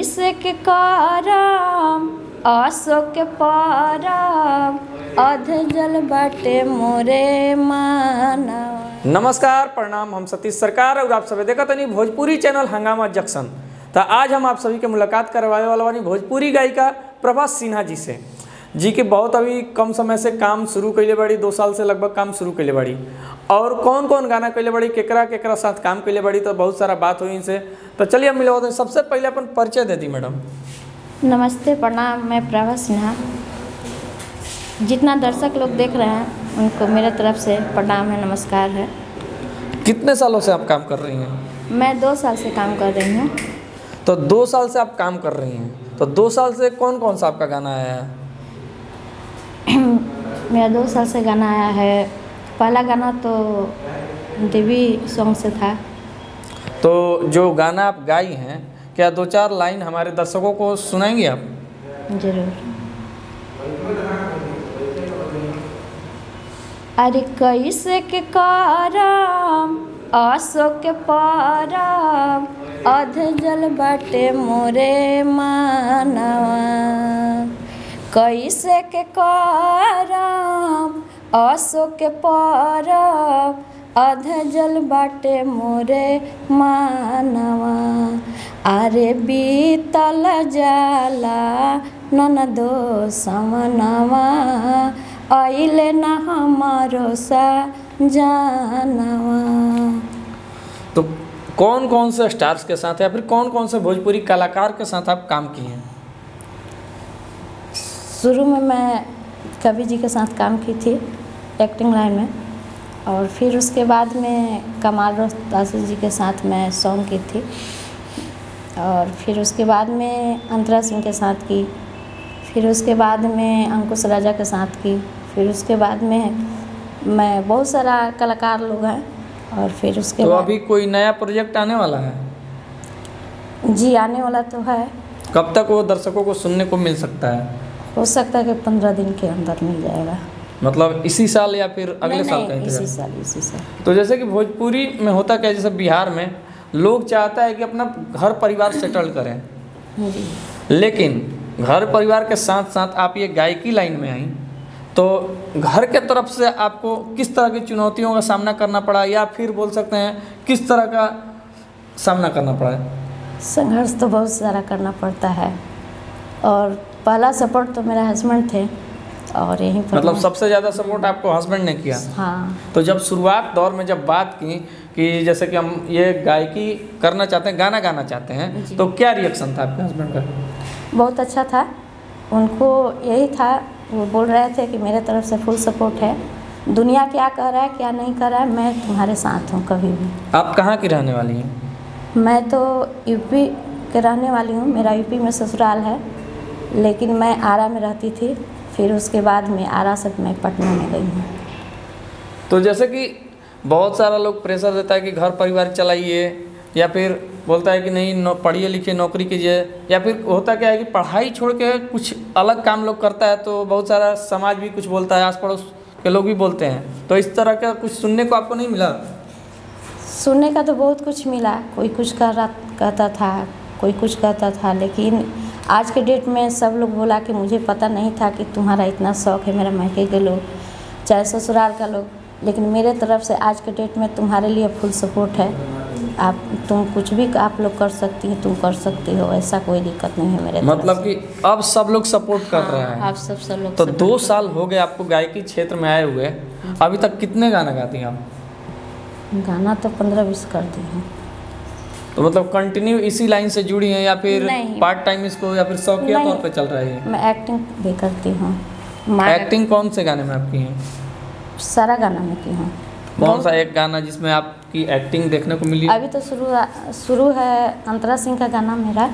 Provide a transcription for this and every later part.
कैसे के करम आसो के परम अध जल बाटे मोरे मानवा। नमस्कार, प्रणाम। हम सतीश सरकार और आप सभी देखा तनी भोजपुरी चैनल हंगामा जंक्शन। तो आज हम आप सभी के मुलाकात करवाने वाला बानी भोजपुरी गायिका प्रभा सिन्हा जी से, जी के बहुत अभी कम समय से काम शुरू कैले बाड़ी, 2 साल से लगभग काम शुरू कैले बाड़ी। और कौन कौन गाना कैले बाड़ी, केकरा केकरा साथ काम कैले बाड़ी, तो बहुत सारा बात हुई इनसे। तो चलिए हम मिले। सबसे पहले अपन परिचय दे दी मैडम। नमस्ते, प्रणाम। मैं प्रभा सिन्हा। जितना दर्शक लोग देख रहे हैं उनको मेरे तरफ से प्रणाम है, नमस्कार है। कितने सालों से आप काम कर रही हैं? मैं 2 साल से काम कर रही हूँ। तो 2 साल से आप काम कर रही हैं, तो 2 साल से कौन कौन सा आपका गाना आया है? मेरा 2 साल से गाना आया है। पहला गाना तो देवी सॉन्ग से था। तो जो गाना आप गाई हैं, क्या 2-4 लाइन हमारे दर्शकों को सुनाएंगे आप? जरूर। अरे कैसे के करम आसो के परम अध जल बाटे मोरे मानवा। कैसे के करम आसो के परम अध जल बाटे मोरे मानवा। अरे बीतल जाला ननदो समनवा आइले न हमारो सा जानवा। तो कौन कौन से स्टार्स के साथ या फिर कौन कौन से भोजपुरी कलाकार के साथ आप काम किए हैं? शुरू में मैं कवि जी के साथ काम की थी एक्टिंग लाइन में, और फिर उसके बाद में कमाल रोहतासी जी के साथ मैं सॉन्ग की थी, और फिर उसके बाद में अंतरा सिंह के साथ की, फिर उसके बाद में अंकुश राजा के साथ की, फिर उसके बाद में मैं बहुत सारा कलाकार लोग हैं। और फिर उसके तो बाद अभी कोई नया प्रोजेक्ट आने वाला है? जी आने वाला तो है। कब तक वो दर्शकों को सुनने को मिल सकता है? हो सकता है कि 15 दिन के अंदर मिल जाएगा। मतलब इसी साल या फिर अगले साल का इसी इंतजार? इसी साल। तो जैसे कि भोजपुरी में होता क्या, जैसे बिहार में लोग चाहता है कि अपना घर परिवार सेटल करें, जी। लेकिन घर परिवार के साथ साथ आप ये गायकी लाइन में आई, तो घर के तरफ से आपको किस तरह की चुनौतियों का सामना करना पड़ा, या फिर बोल सकते हैं किस तरह का सामना करना पड़ा? संघर्ष तो बहुत सारा करना पड़ता है, और पहला सपोर्ट तो मेरे हस्बैंड थे, और यहीं पर मतलब सबसे ज़्यादा सपोर्ट आपको हस्बैंड ने किया? हाँ। तो जब शुरुआत दौर में जब बात की कि जैसे कि हम ये गायकी करना चाहते हैं, गाना गाना चाहते हैं, तो क्या रिएक्शन था आपके हस्बैंड का? बहुत अच्छा था। उनको यही था, वो बोल रहे थे कि मेरे तरफ से फुल सपोर्ट है, दुनिया क्या कह रहा है क्या नहीं कर रहा है, मैं तुम्हारे साथ हूँ कभी भी। आप कहाँ की रहने वाली हैं? मैं तो यूपी के रहने वाली हूँ, मेरा यूपी में ससुराल है, लेकिन मैं आरा में रहती थी। फिर उसके बाद में आरा से मैं पटना में गई हूँ। तो जैसे कि बहुत सारा लोग प्रेशर देता है कि घर परिवार चलाइए, या फिर बोलता है कि नहीं पढ़िए लिखिए नौकरी कीजिए, या फिर होता क्या है कि पढ़ाई छोड़ के कुछ अलग काम लोग करता है, तो बहुत सारा समाज भी कुछ बोलता है, आस पड़ोस के लोग भी बोलते हैं। तो इस तरह का कुछ सुनने को आपको नहीं मिला? सुनने का तो बहुत कुछ मिला, कोई कुछ कहता था, कोई कुछ कहता था, लेकिन आज के डेट में सब लोग बोला कि मुझे पता नहीं था कि तुम्हारा इतना शौक़ है, मेरा मायके के लोग चाहे ससुराल का लोग, लेकिन मेरे तरफ से आज के डेट में तुम्हारे लिए फुल सपोर्ट है। तुम कुछ भी आप लोग कर सकती हैं, तुम कर सकती हो, ऐसा कोई दिक्कत नहीं है मेरे तरफ मतलब से। कि अब सब लोग सपोर्ट कर रहे हैं? आप सब लोग। तो 2 साल हो गए आपको गायकी क्षेत्र में आए हुए, अभी तक कितने गाना गाती हैं आप? गाना तो 15-20 कर दी हूँ। तो मतलब कंटिन्यू इसी लाइन से जुड़ी हैं, या फिर नहीं। पार्ट टाइम इसको, या फिर शौकिया नहीं। तौर पे चल रहा है? मैं एक्टिंग भी करती हूँ। एक्टिंग कौन से गाने में आपकी है? सारा गाना में की हूँ। कौन सा एक गाना जिसमें आपकी एक्टिंग देखने को मिली? अभी तो शुरू है अंतरा सिंह का गाना मेरा,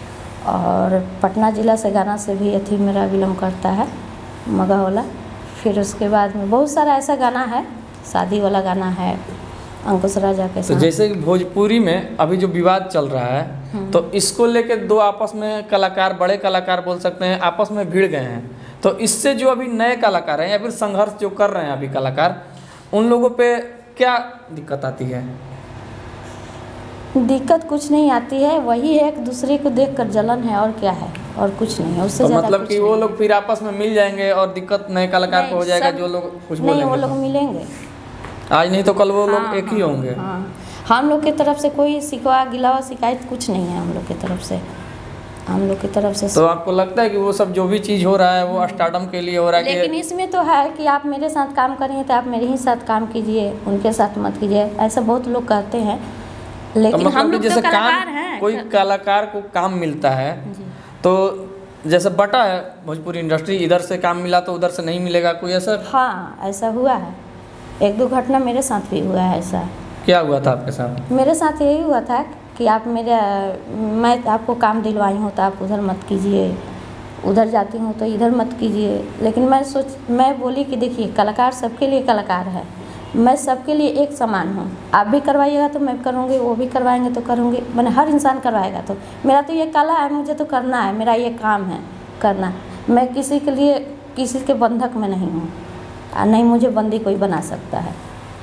और पटना जिला से गाना से भी अथी मेरा बिलोंग करता है, मगा वाला। फिर उसके बाद में बहुत सारा ऐसा गाना है, शादी वाला गाना है अंकुश राजा के साथ। तो जैसे कि भोजपुरी में अभी जो विवाद चल रहा है, तो इसको लेके 2 आपस में कलाकार, बड़े कलाकार बोल सकते हैं, आपस में भिड़ गए हैं। तो इससे जो अभी नए कलाकार हैं या फिर संघर्ष जो कर रहे हैं अभी कलाकार, उन लोगों पे क्या दिक्कत आती है? दिक्कत कुछ नहीं आती है, वही है एक दूसरे को देखकर जलन है, और क्या है, और कुछ नहीं है उससे तो ज़्यादा मतलब कुछ कि वो नहीं। लोग फिर आपस में मिल जाएंगे और दिक्कत नए कलाकार को हो नहीं, जाएगा, सब- जो लोग कुछ नहीं, वो बोलेंगे लोग मिलेंगे। आज नहीं तो कल वो लोग हाँ, एक ही होंगे। हाँ, हम लोग की तरफ से कोई शिकवा गिलावा शिकायत कुछ नहीं है। हम लोग की तरफ से, हम लोग की तरफ से तो आपको लगता है कि वो सब जो भी चीज़ हो रहा है वो स्टार्टअप के लिए हो रहा है लेकिन कि इसमें तो है कि आप मेरे साथ काम करेंगे तो आप मेरे ही साथ काम कीजिए, उनके साथ मत कीजिए, ऐसा बहुत लोग कहते हैं। तो लेकिन मतलब हम कि लोग तो जैसे कलाकार काम हैं। कोई कलाकार को काम मिलता है जी। तो जैसे बटा है भोजपुरी इंडस्ट्री, इधर से काम मिला तो उधर से नहीं मिलेगा, कोई ऐसा हाँ, ऐसा हुआ है, एक दो घटना मेरे साथ भी हुआ है ऐसा। क्या हुआ था आपके साथ? मेरे साथ यही हुआ था कि आप मैं आपको काम दिलवाई हूँ तो आप उधर मत कीजिए, उधर जाती हूँ तो इधर मत कीजिए। लेकिन मैं बोली कि देखिए कलाकार सबके लिए कलाकार है, मैं सबके लिए एक समान हूँ। आप भी करवाइएगा तो मैं करूँगी, वो भी करवाएंगे तो करूँगी, मैंने हर इंसान करवाएगा तो मेरा तो ये कला है, मुझे तो करना है, मेरा ये काम है करना। मैं किसी के लिए किसी के बंधक में नहीं हूँ, और नहीं मुझे बंदी कोई बना सकता है।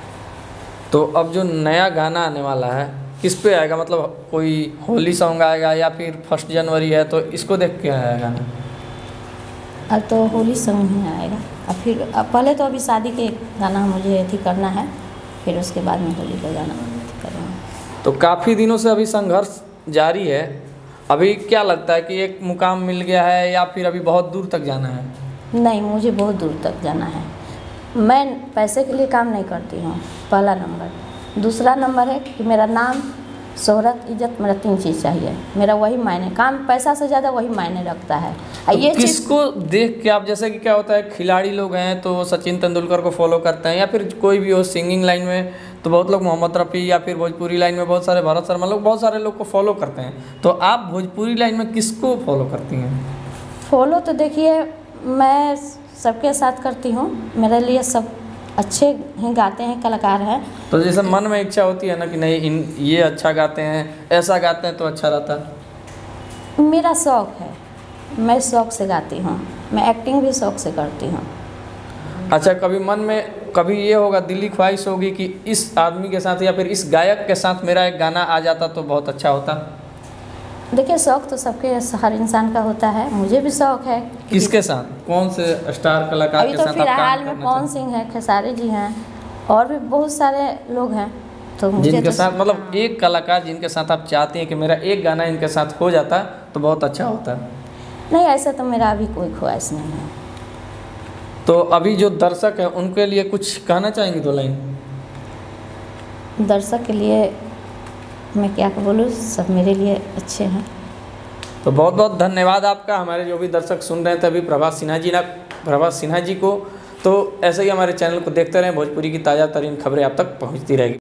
तो अब जो नया गाना आने वाला है किस पे आएगा? मतलब कोई होली सॉन्ग आएगा या फिर 1 जनवरी है तो इसको देख के आया गाना? अब तो होली सॉन्ग ही आएगा, अब फिर पहले तो अभी शादी के गाना मुझे अथी करना है, फिर उसके बाद में होली का गाना करेंगे। तो काफ़ी दिनों से अभी संघर्ष जारी है, अभी क्या लगता है कि एक मुकाम मिल गया है या फिर अभी बहुत दूर तक जाना है? नहीं, मुझे बहुत दूर तक जाना है। मैं पैसे के लिए काम नहीं करती हूँ, पहला नंबर। दूसरा नंबर है कि मेरा नाम, शोहरत, इज्जत, मेरा 3 चीज़ चाहिए। मेरा वही मायने, काम पैसा से ज़्यादा वही मायने रखता है। तो ये चीज़ किसको देख के आप, जैसे कि क्या होता है खिलाड़ी लोग हैं तो सचिन तेंदुलकर को फॉलो करते हैं, या फिर कोई भी हो सिंगिंग लाइन में तो बहुत लोग मोहम्मद रफ़ी, या फिर भोजपुरी लाइन में बहुत सारे भरत शर्मा लोग, बहुत सारे लोग को फॉलो करते हैं। तो आप भोजपुरी लाइन में किसको फॉलो करती हैं? फॉलो तो देखिए मैं सबके साथ करती हूँ, मेरे लिए सब अच्छे ही गाते हैं, कलाकार हैं। तो जैसे मन में इच्छा होती है ना कि नहीं ये अच्छा गाते हैं, ऐसा गाते हैं तो अच्छा रहता है। मेरा शौक़ है, मैं शौक़ से गाती हूँ, मैं एक्टिंग भी शौक़ से करती हूँ। अच्छा, कभी मन में कभी ये होगा, दिली ख्वाहिश होगी कि इस आदमी के साथ या फिर इस गायक के साथ मेरा एक गाना आ जाता तो बहुत अच्छा होता? देखिए शौक़ तो सबके, हर इंसान का होता है, मुझे भी शौक़ है। किसके साथ, कौन से स्टार कलाकार अभी के तो साथ आप फिलहाल काम में करना पवन चाहते सिंह है, खेसारी जी हैं, और भी बहुत सारे लोग हैं। तो हैं? मुझे जिनके तो साथ मतलब एक कलाकार जिनके साथ आप चाहती हैं कि मेरा एक गाना इनके साथ हो जाता तो बहुत अच्छा होता? नहीं, ऐसा तो मेरा अभी कोई ख्वाहिश नहीं है। तो अभी जो दर्शक हैं उनके लिए कुछ कहना चाहेंगे 2 लाइन? दर्शक के लिए मैं क्या बोलूँ, सब मेरे लिए अच्छे हैं। तो बहुत बहुत धन्यवाद आपका, हमारे जो भी दर्शक सुन रहे थे अभी प्रभास सिन्हा जी को। तो ऐसे ही हमारे चैनल को देखते रहें, भोजपुरी की ताज़ा तरीन खबरें आप तक पहुंचती रहेगी।